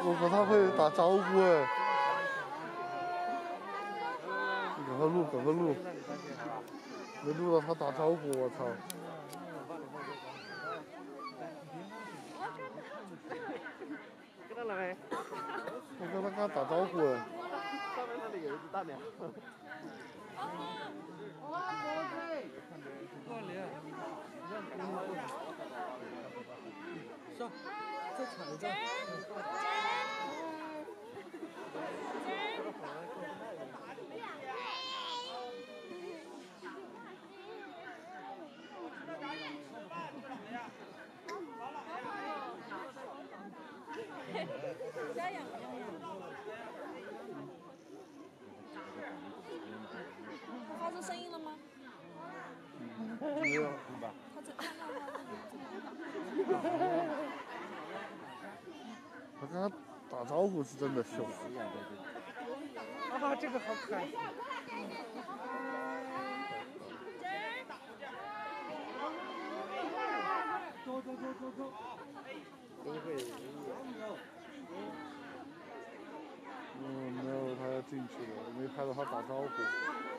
我靠，他会打招呼哎！你赶快录，赶快录！没录到他打招呼，我操！ 看到了没？ 我刚才跟他打招呼哎！ 上面那里有一只大鸟。 上，再踩一下。 家养不养？发出声音了吗？ 没有。 他在看到他。 他跟他打招呼是真的凶。 啊，这个好可爱。走。 真会。 没有，他要进去了，我没拍到他打招呼。